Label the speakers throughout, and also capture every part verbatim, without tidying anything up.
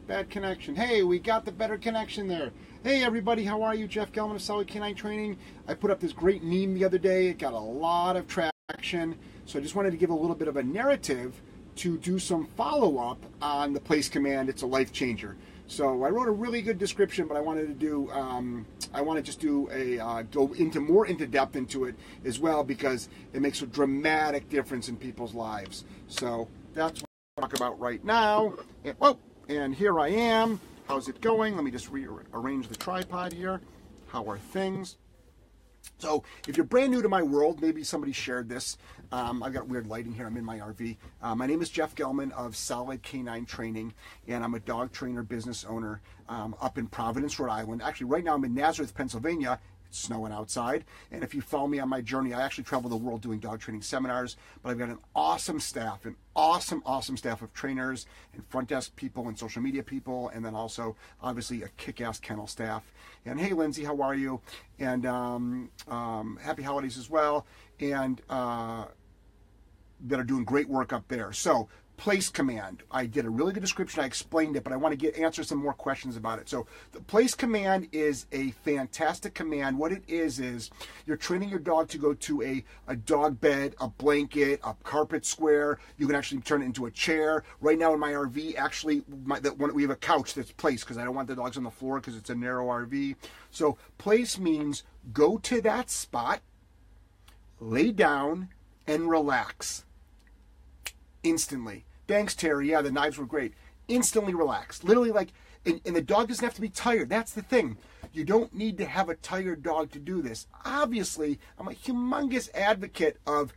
Speaker 1: Bad connection. Hey, we got the better connection there. Hey everybody, how are you? Jeff Gellman of Solid Canine Training. I put up this great meme the other day. It got a lot of traction. So I just wanted to give a little bit of a narrative to do some follow-up on the place command. It's a life changer. So I wrote a really good description, but I wanted to do, um, I want to just do a, uh, go into more into depth into it as well, because it makes a dramatic difference in people's lives. So that's what I'm talk about right now. And, oh, and here I am. How's it going? Let me just rearrange the tripod here. How are things? So if you're brand new to my world, maybe somebody shared this. Um, I've got weird lighting here. I'm in my R V. Uh, my name is Jeff Gellman of Solid Canine Training, and I'm a dog trainer business owner um, up in Providence, Rhode Island. Actually, right now I'm in Nazareth, Pennsylvania. Snowing outside, and if you follow me on my journey, I actually travel the world doing dog training seminars, but I've got an awesome staff, an awesome, awesome staff of trainers and front desk people and social media people, and then also, obviously, a kick-ass kennel staff. And hey, Lindsay, how are you? And um, um, happy holidays as well, and uh, that are doing great work up there. So, place command. I did a really good description. I explained it, but I want to get answer some more questions about it. So the place command is a fantastic command. What it is is you're training your dog to go to a, a dog bed, a blanket, a carpet square. You can actually turn it into a chair. Right now in my R V, actually, my, that one, we have a couch that's placed because I don't want the dogs on the floor because it's a narrow R V. So place means go to that spot, lay down, and relax. Instantly. Thanks, Terry. Yeah, the knives were great. Instantly relaxed. Literally like, and, and the dog doesn't have to be tired. That's the thing. You don't need to have a tired dog to do this. Obviously, I'm a humongous advocate of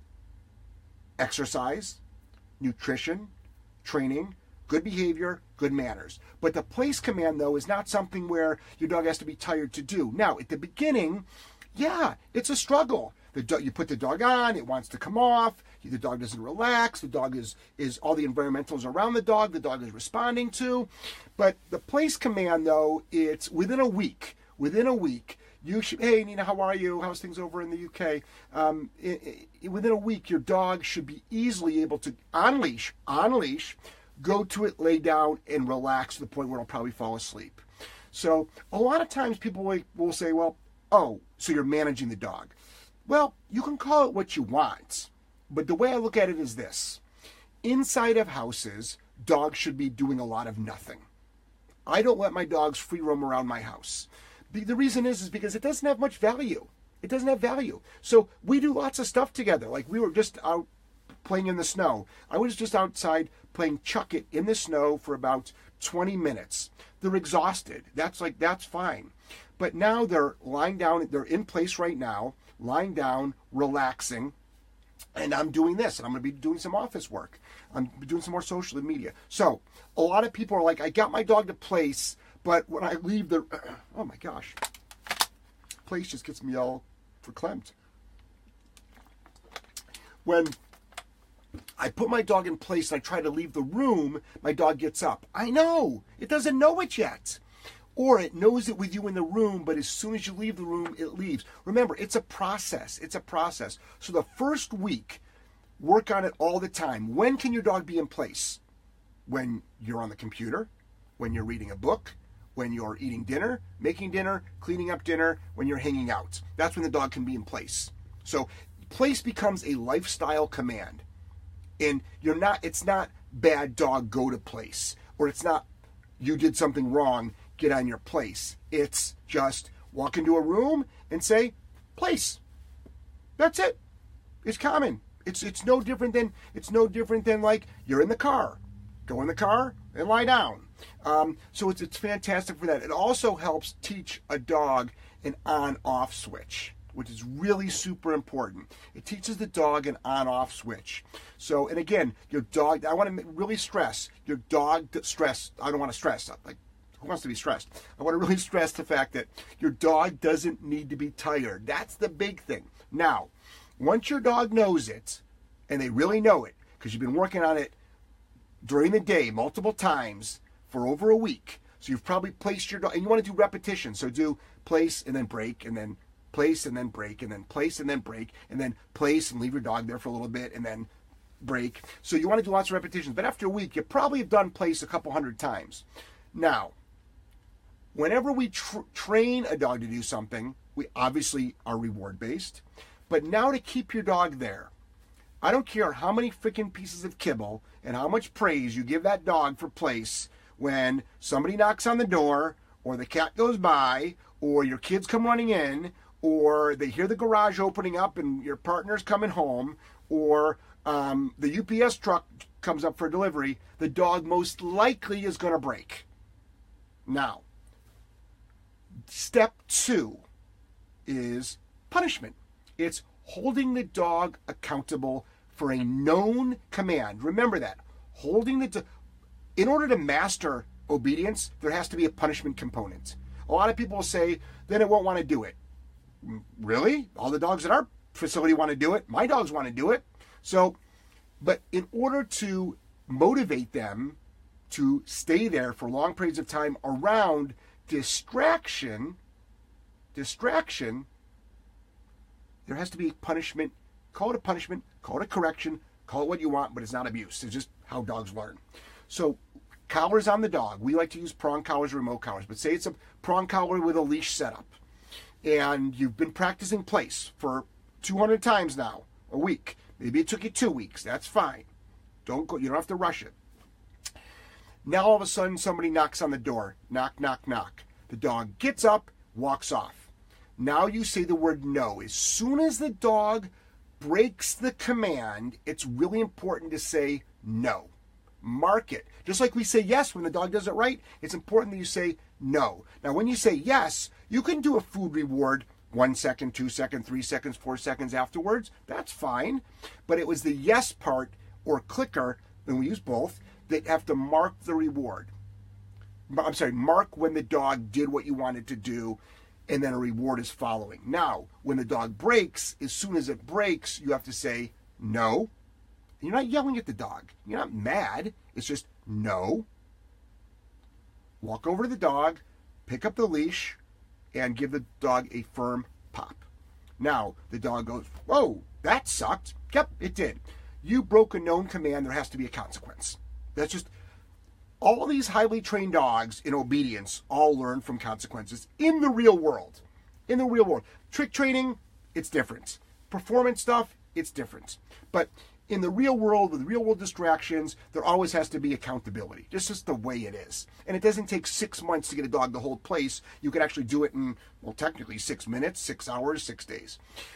Speaker 1: exercise, nutrition, training, good behavior, good manners. But the place command, though, is not something where your dog has to be tired to do. Now, at the beginning, yeah, it's a struggle. The dog, you put the dog on, it wants to come off, the dog doesn't relax, the dog is, is all the environmentals around the dog, the dog is responding to. But the place command, though, it's within a week. Within a week, you should, hey, Nina, how are you? How's things over in the U K? Um, it, it, within a week, your dog should be easily able to, on leash, on leash, go to it, lay down, and relax to the point where it'll probably fall asleep. So a lot of times people will, will say, well, oh, so you're managing the dog. Well, you can call it what you want, but the way I look at it is this. Inside of houses, dogs should be doing a lot of nothing. I don't let my dogs free roam around my house. The, the reason is, is because it doesn't have much value. It doesn't have value. So we do lots of stuff together. Like we were just out playing in the snow. I was just outside playing chuck it in the snow for about twenty minutes. They're exhausted. That's like, that's fine. But now they're lying down, they're in place right now, lying down, relaxing, and I'm doing this, and I'm going to be doing some office work. I'm doing some more social media. So a lot of people are like, I got my dog to place, but when I leave the, oh my gosh, place just gets me all verklempt. When I put my dog in place and I try to leave the room, my dog gets up. I know, it doesn't know it yet. Or it knows it with you in the room, but as soon as you leave the room, it leaves. Remember, it's a process. It's a process. So the first week, work on it all the time. When can your dog be in place? When you're on the computer, when you're reading a book, when you're eating dinner, making dinner, cleaning up dinner, when you're hanging out. That's when the dog can be in place. So place becomes a lifestyle command. And you're not, it's not bad dog, go to place. Or it's not you did something wrong, get on your place. It's just walk into a room and say, place. That's it. It's common. It's it's no different than it's no different than like you're in the car. Go in the car and lie down. Um, so it's it's fantastic for that. It also helps teach a dog an on-off switch, which is really super important. It teaches the dog an on-off switch. So, and again, your dog, I want to really stress, your dog stress, I don't want to stress, like, who wants to be stressed? I want to really stress the fact that your dog doesn't need to be tired. That's the big thing. Now, once your dog knows it, and they really know it, because you've been working on it during the day multiple times for over a week, so you've probably placed your dog, and you want to do repetition, so do place and then break, and then place and then break, and then place and then break, and then place and leave your dog there for a little bit, and then break. So you want to do lots of repetitions. But after a week, you probably have done place a couple hundred times. Now, whenever we tr- train a dog to do something, we obviously are reward-based. But now to keep your dog there, I don't care how many freaking pieces of kibble and how much praise you give that dog for place when somebody knocks on the door, or the cat goes by, or your kids come running in, or they hear the garage opening up and your partner's coming home, or um, the U P S truck comes up for delivery, the dog most likely is going to break. Now, step two is punishment. It's holding the dog accountable for a known command. Remember that. Holding the do- in order to master obedience, there has to be a punishment component. A lot of people will say, then it won't want to do it. Really? All the dogs at our facility want to do it. My dogs want to do it. So, but in order to motivate them to stay there for long periods of time around distraction, distraction, there has to be punishment. Call it a punishment, call it a correction, call it what you want, but it's not abuse. It's just how dogs learn. So, collars on the dog. We like to use prong collars or remote collars, but say it's a prong collar with a leash setup. And you've been practicing place for two hundred times now, a week. Maybe it took you two weeks. That's fine. Don't go, you don't have to rush it. Now all of a sudden somebody knocks on the door. Knock, knock, knock. The dog gets up, walks off. Now you say the word no. As soon as the dog breaks the command, it's really important to say no. Mark it. Just like we say yes when the dog does it right, it's important that you say no. Now when you say yes, you can do a food reward one second, two seconds, three seconds, four seconds afterwards. That's fine. But it was the yes part or clicker, and we use both, that have to mark the reward. I'm sorry, mark when the dog did what you wanted to do, and then a reward is following. Now, when the dog breaks, as soon as it breaks, you have to say no. You're not yelling at the dog. You're not mad. It's just no. Walk over to the dog, pick up the leash, and give the dog a firm pop. Now, the dog goes, whoa, that sucked. Yep, it did. You broke a known command. There has to be a consequence. That's just, all these highly trained dogs in obedience all learn from consequences in the real world. In the real world. Trick training, it's different. Performance stuff, it's different. But in the real world, with real world distractions, there always has to be accountability. This is the way it is. And it doesn't take six months to get a dog to hold place. You can actually do it in, well, technically six minutes, six hours, six days.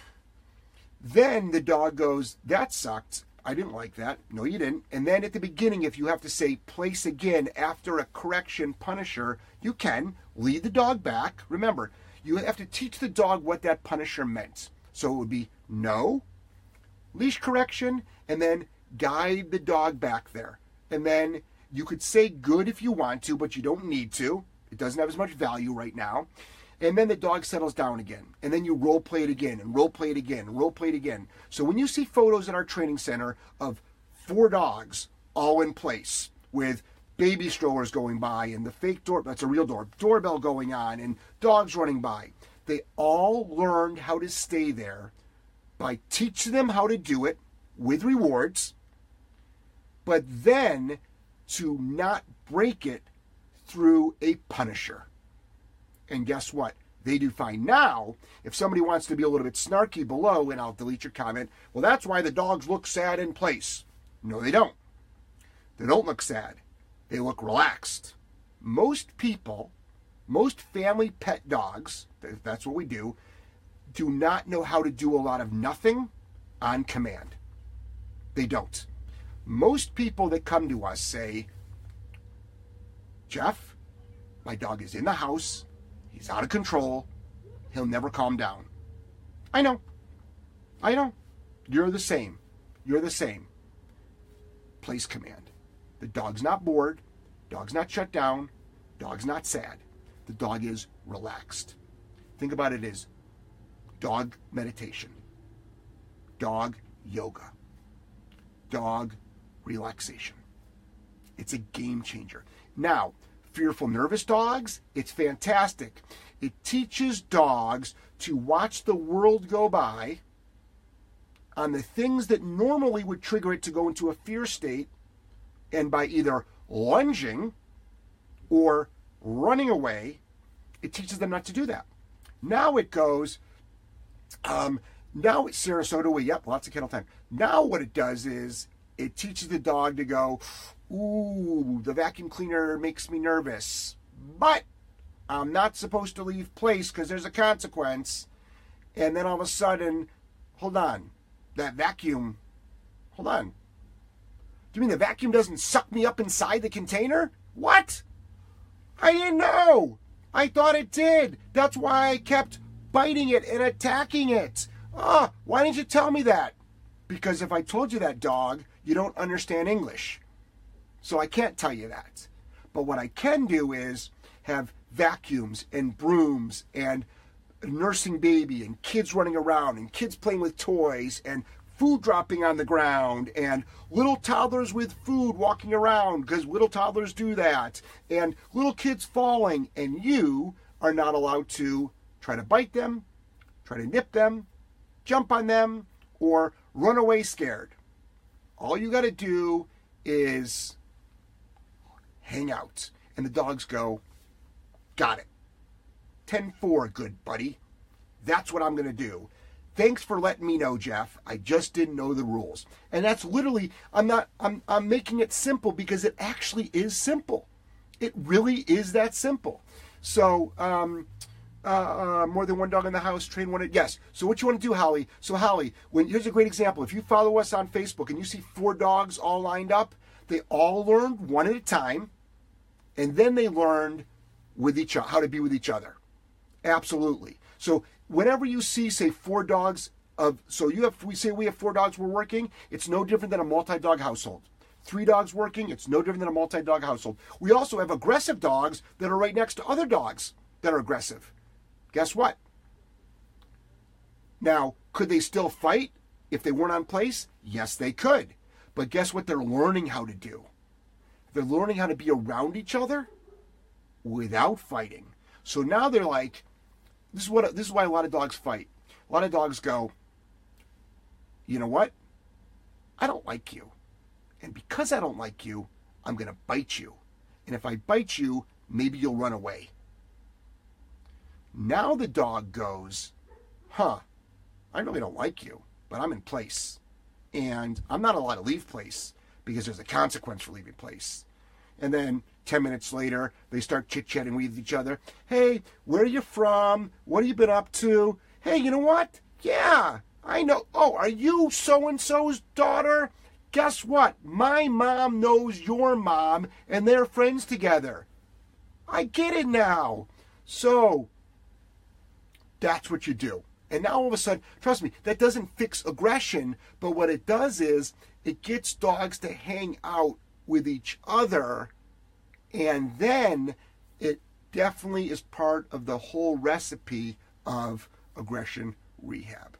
Speaker 1: Then the dog goes, that sucked. I didn't like that. No, you didn't. And then at the beginning, if you have to say place again after a correction punisher, you can lead the dog back. Remember, you have to teach the dog what that punisher meant. So it would be no, leash correction, and then guide the dog back there. And then you could say good if you want to, but you don't need to. It doesn't have as much value right now. And then the dog settles down again. And then you role play it again, and role play it again, and role play it again. So when you see photos at our training center of four dogs all in place with baby strollers going by and the fake door, that's a real door, doorbell going on and dogs running by, they all learned how to stay there by teaching them how to do it with rewards, but then to not break it through a punisher. And guess what? They do fine. Now, if somebody wants to be a little bit snarky below, and I'll delete your comment, well, that's why the dogs look sad in place. No, they don't. They don't look sad. They look relaxed. Most people, most family pet dogs, if that's what we do, do not know how to do a lot of nothing on command. They don't. Most people that come to us say, Jeff, my dog is in the house. He's out of control. He'll never calm down. I know. I know. You're the same. You're the same. Place command. The dog's not bored. Dog's not shut down. Dog's not sad. The dog is relaxed. Think about it as dog meditation, dog yoga, dog relaxation. It's a game changer. Now, fearful, nervous dogs, it's fantastic. It teaches dogs to watch the world go by on the things that normally would trigger it to go into a fear state, and by either lunging or running away, it teaches them not to do that. Now it goes, um, now it's Sarasota way, yep, lots of kennel time. Now what it does is it teaches the dog to go, ooh, the vacuum cleaner makes me nervous, but I'm not supposed to leave place because there's a consequence. And then all of a sudden, hold on, that vacuum, hold on. Do you mean the vacuum doesn't suck me up inside the container? What? I didn't know. I thought it did. That's why I kept biting it and attacking it. Ah, why didn't you tell me that? Because if I told you that, dog, you don't understand English. So I can't tell you that. But what I can do is have vacuums and brooms and nursing baby and kids running around and kids playing with toys and food dropping on the ground and little toddlers with food walking around because little toddlers do that and little kids falling, and you are not allowed to try to bite them, try to nip them, jump on them, or run away scared. All you got to do is hang out. And the dogs go, got it. ten four, good buddy. That's what I'm going to do. Thanks for letting me know, Jeff. I just didn't know the rules. And that's literally, I'm not, I'm, I'm making it simple because it actually is simple. It really is that simple. So, um, uh, uh, more than one dog in the house, train one. Yes. So what you want to do, Holly? So Holly, when here's a great example. If you follow us on Facebook and you see four dogs all lined up, they all learned one at a time, and then they learned with each other how to be with each other. Absolutely. So whenever you see, say, four dogs of, so you have, we say we have four dogs we're working, it's no different than a multi-dog household. Three dogs working, it's no different than a multi-dog household. We also have aggressive dogs that are right next to other dogs that are aggressive. Guess what? Now, could they still fight if they weren't on place? Yes, they could. But guess what they're learning how to do? They're learning how to be around each other without fighting. So now they're like, this is what this is why a lot of dogs fight. A lot of dogs go, you know what? I don't like you. And because I don't like you, I'm going to bite you. And if I bite you, maybe you'll run away. Now the dog goes, huh, I really don't like you, but I'm in place. And I'm not allowed to leave place because there's a consequence for leaving place. And then ten minutes later, they start chit-chatting with each other. Hey, where are you from? What have you been up to? Hey, you know what? Yeah, I know. Oh, are you so-and-so's daughter? Guess what? My mom knows your mom, and they're friends together. I get it now. So, that's what you do. And now all of a sudden, trust me, that doesn't fix aggression, but what it does is it gets dogs to hang out with each other, and then it definitely is part of the whole recipe of aggression rehab.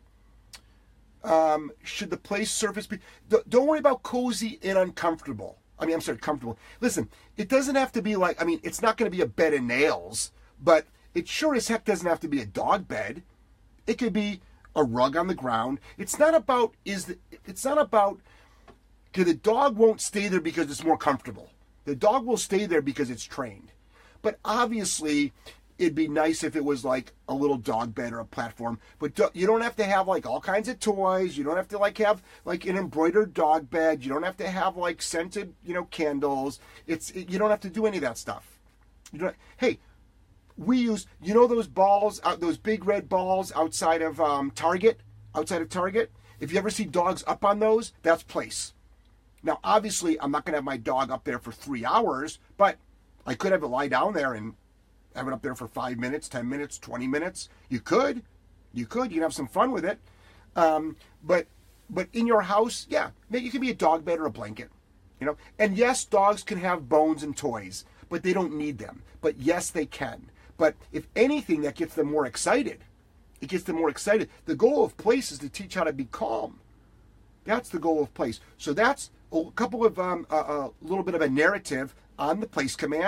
Speaker 1: Um, should the place surface be... Don't worry about cozy and uncomfortable. I mean, I'm sorry, comfortable. Listen, it doesn't have to be like... I mean, it's not going to be a bed of nails, but it sure as heck doesn't have to be a dog bed. It could be a rug on the ground. It's not about... Is the, It's not about... Okay, the dog won't stay there because it's more comfortable. The dog will stay there because it's trained. But obviously, it'd be nice if it was like a little dog bed or a platform. But do, you don't have to have like all kinds of toys. You don't have to like have like an embroidered dog bed. You don't have to have like scented, you know, candles. It's it, you don't have to do any of that stuff. You don't. Hey, we use, you know, those balls, uh, those big red balls outside of um, Target, outside of Target. If you ever see dogs up on those, that's place. Now, obviously, I'm not going to have my dog up there for three hours, but I could have it lie down there and have it up there for five minutes, ten minutes, twenty minutes. You could. You could. You can have some fun with it. Um, but but in your house, yeah, maybe it could be a dog bed or a blanket. You know. And yes, dogs can have bones and toys, but they don't need them. But yes, they can. But if anything, that gets them more excited. It gets them more excited. The goal of place is to teach how to be calm. That's the goal of place. So that's a couple of, um, a, a little bit of a narrative on the place command.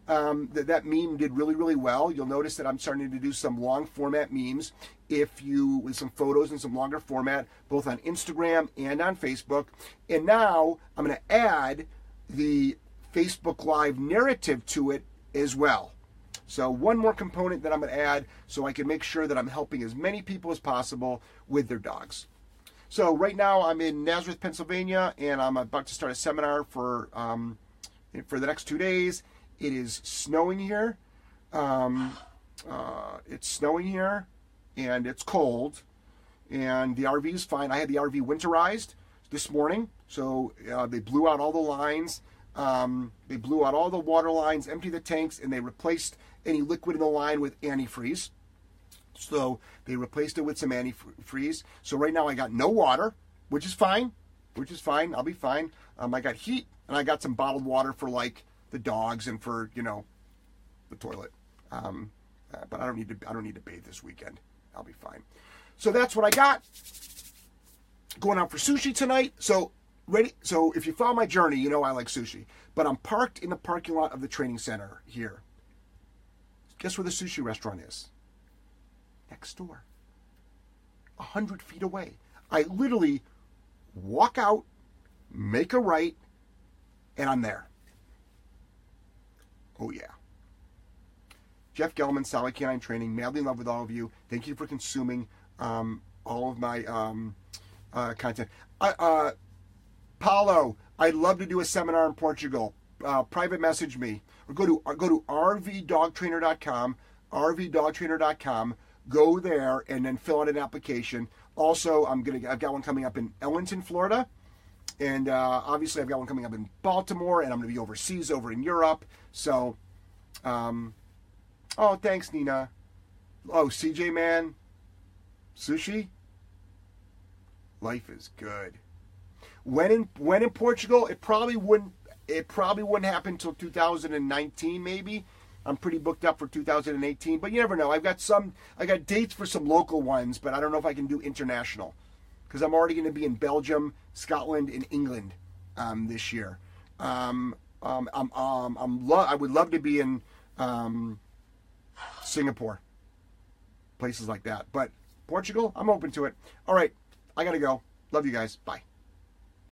Speaker 1: Um, that, that meme did really, really well. You'll notice that I'm starting to do some long format memes if you, with some photos and some longer format, both on Instagram and on Facebook. And now I'm going to add the Facebook Live narrative to it as well. So one more component that I'm going to add so I can make sure that I'm helping as many people as possible with their dogs. So right now I'm in Nazareth, Pennsylvania, and I'm about to start a seminar for, um, for the next two days. It is snowing here. Um, uh, it's snowing here, and it's cold, and the R V is fine. I had the R V winterized this morning, so uh, they blew out all the lines. Um, they blew out all the water lines, emptied the tanks, and they replaced any liquid in the line with antifreeze. So they replaced it with some antifreeze. So right now I got no water, which is fine, which is fine. I'll be fine. Um, I got heat, and I got some bottled water for like the dogs and for, you know, the toilet. Um, uh, but I don't need to. I don't need to bathe this weekend. I'll be fine. So that's what I got. Going out for sushi tonight. So ready. So if you follow my journey, you know I like sushi. But I'm parked in the parking lot of the training center here. Guess where the sushi restaurant is? Next door. A hundred feet away. I literally walk out, make a right, and I'm there. Oh, yeah. Jeff Gellman, Solid Canine Training. Madly in love with all of you. Thank you for consuming um, all of my um, uh, content. Uh, uh, Paulo, I'd love to do a seminar in Portugal. Uh, private message me. Or go to, or go to r v dog trainer dot com, r v dog trainer dot com. Go there and then fill out an application. Also, I'm gonna. I've got one coming up in Ellington, Florida. And uh, obviously, I've got one coming up in Baltimore, and I'm going to be overseas, over in Europe. So, um, oh, thanks, Nina. Oh, C J, man. Sushi? Life is good. When in when in Portugal, it probably wouldn't. It probably wouldn't happen until two thousand nineteen, maybe. I'm pretty booked up for two thousand eighteen, but you never know. I've got some. I got dates for some local ones, but I don't know if I can do international. Because I'm already going to be in Belgium, Scotland, and England um, this year. Um, um, I'm, um, I'm lo- I would love to be in um, Singapore, places like that. But Portugal, I'm open to it. All right, I got to go. Love you guys. Bye.